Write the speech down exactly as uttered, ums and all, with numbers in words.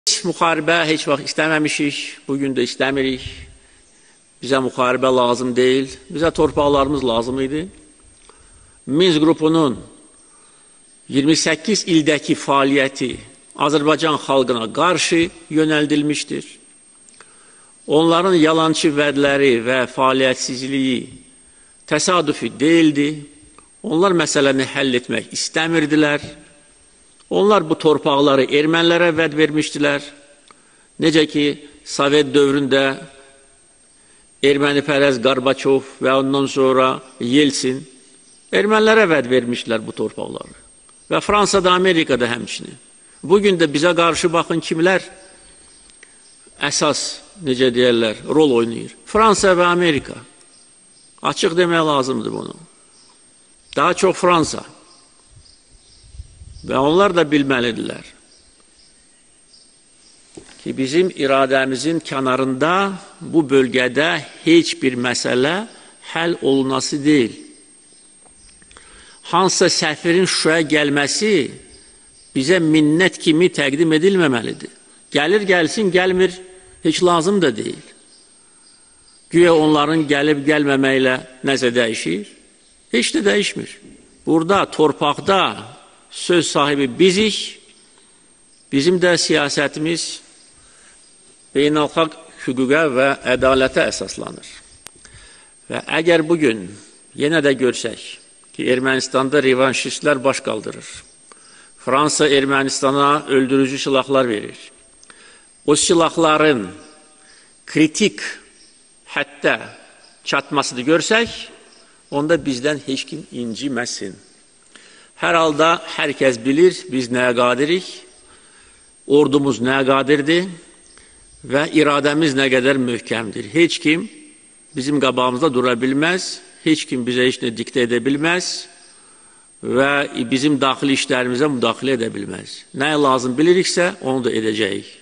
Biz müharibə heç vaxt istəməmişik, bugün də istəmirik. Bizə müharibə lazım deyil, bizə torpaqlarımız lazım idi. Minsk qrupunun iyirmi səkkiz ildəki fəaliyyəti Azərbaycan xalqına qarşı yönəldilmişdir. Onların yalançı vədləri və fəaliyyətsizliyi təsadüfi deyildi. Onlar məsələni həll etmək istəmirdilər. Onlar bu torpaqları ermənilərə vəd vermişdilər. Necə ki, Sovet dövründə ermənipərəz Qarbaçov və ondan sonra Yeltsin ermənilərə vəd vermişdilər bu torpaqları. Və Fransada, Amerikada həmçinin. Bugün də bizə qarşı baxın kimlər əsas, necə deyərlər, rol oynayır. Fransa və Amerika. Açıq demək lazımdır bunu. Daha çox Fransa. Və onlar da bilməlidirlər ki, bizim iradəmizin kənarında bu bölgədə heç bir məsələ həll olunası deyil. Hansısa səfirin Şuşaya gəlməsi bizə minnət kimi təqdim edilməməlidir. Gəlir, gəlsin, gəlmir, heç lazım da deyil. Güya onların gəlib gəlməməklə nəsə dəyişir? Heç də dəyişmir. Burada, torpaqda söz sahibi bizik, bizim də siyasətimiz beynəlxalq hüquqa və ədalətə əsaslanır. Və əgər bugün yenə də görsək ki, Ermənistanda revanşistlər baş qaldırır, Fransa Ermənistana öldürücü silahlar verir, o silahların kritik hətta çatmasını görsək, onda bizdən heç kim inciməsin. Hər halda hər kəs bilir, biz nəyə qadirik, ordumuz nəyə qadirdir və iradəmiz nə qədər möhkəmdir. Heç kim bizim qabağımızda dura bilməz, heç kim bizə heç nə diktə edə bilməz və bizim daxili işlərimizə müdaxilə edə bilməz. Nəyə lazım biliriksə, onu da edəcəyik.